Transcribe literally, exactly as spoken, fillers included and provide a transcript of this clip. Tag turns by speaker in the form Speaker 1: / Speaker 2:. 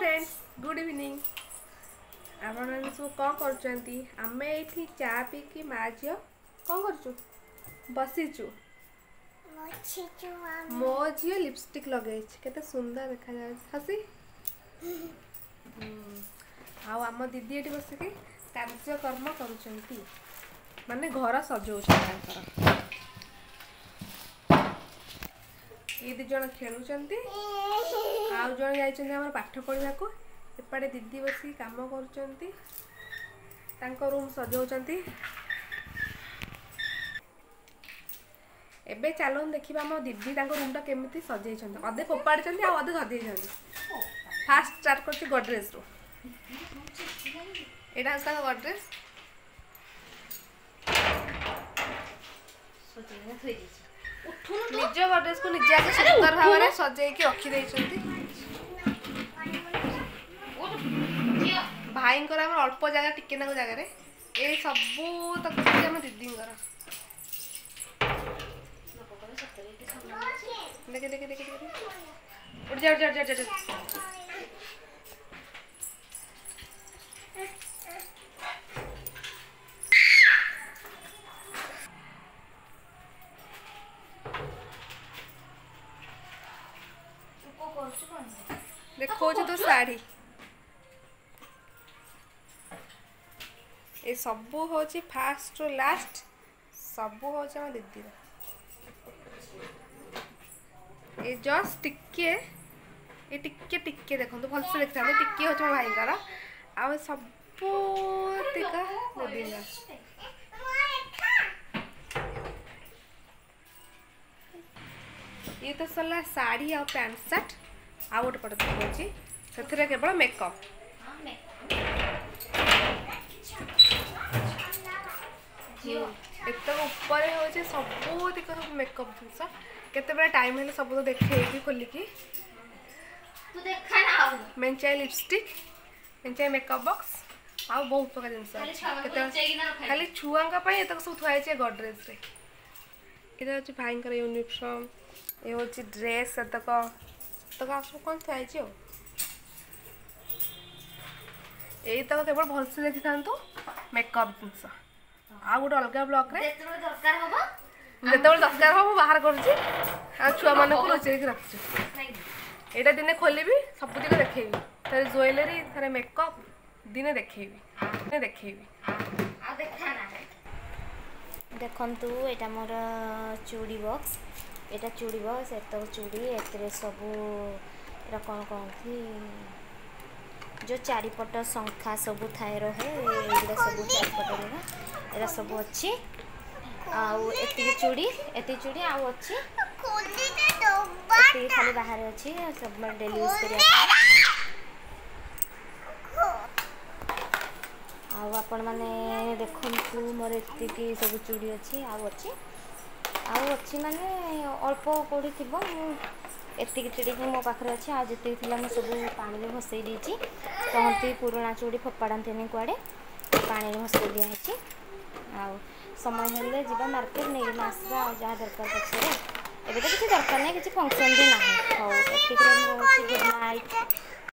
Speaker 1: Friends good evening आपण सब कौन कर आम ये चा पी कि माँ झी कौन कर बसीचु मो झी लिपस्टिक लगे केते सुंदर देखा जाए हसी आम दीदी ये बसिक कार्यकर्म कर माने घर सजाऊ ये दी जन खेलुं आउ जन जाइए पाठ पढ़ा को एपटे दीदी बस काम कर रूम सजाऊँ एबे चलो देखा आम दीदी रूम टा केमी सजे अधे फोपाड़ी अधे सजे फास्ट स्टार्ट कर गडरेज रू यहाँ गडरेज निज गडरेज को निजे आगे सुंदर भाव में सजे रखी भाई अल्प जगह टिके ना जगह ये सब तक दीदी देखे देखे देखे उठ जा उठ जा उठ जा देखो तो साड़ी ये सब हूँ फास्ट रू लास्ट सब हूँ दीदी ये जस्ट टिके ये टिके टिके देखो भल से देखते टिके हूँ मो भाई आ सब दीदी ये तो सरला साड़ी आ पैंट शर्ट आ गोटे पट देखा से केवल मेकअप एत ऊपर हो सब मेकअप जिनस केते टाइम है सब तो देखे खोलिकी मेंचाए लिपस्टिक मेंचाए मेकअप बॉक्स आ बहुत प्रकार जिन खाली छुआ सब थुआई गडरेज ये हूँ भाई यूनिफॉर्म ये हूँ ड्रेस तक तक आप कौन थुआई यही तक केवल भलसे देखी था मेकअप जिनस आ गोटे अलग ब्लॉक जिते दरकार हम बाहर करा मान को रोचे रखी यहाँ दिने खोलि सब तक देखेबी थे ज्वेलरी थे मेकअप दिने देखेबी देखेबी
Speaker 2: देखु यहाँ मोर चूड़ी बॉक्स यहाँ चूड़ी बॉक्स एत चूड़ी ए सब कौन कहती जो चारिपट शंखा सब थाए रहे ये सब चारिपट एरा सब अच्छी आउ एति चूड़ी एति चूड़ी आउ अच्छी एति खाली बाहर अच्छी सब डेली यूज करिया आउ आपण माने देखंतु मोर एति सब चूड़ी अच्छी आउ अच्छी आउ अच्छी माने अल्प कोड़ी थिबो एति चूड़ी मो पाखरे अच्छी आ जति थिला मो सब पानी में भसई दीची कहती पुराना चूड़ी फोपाड़ानी कुआड़े पानी में भसई दिया है आउ समय हेल्ले जीवा मार्केट नहीं आसवा जहाँ दरकार पक्षे एबे तो किसी दरकार नहीं किसी फंक्शन भी ना हो गुड नाइट।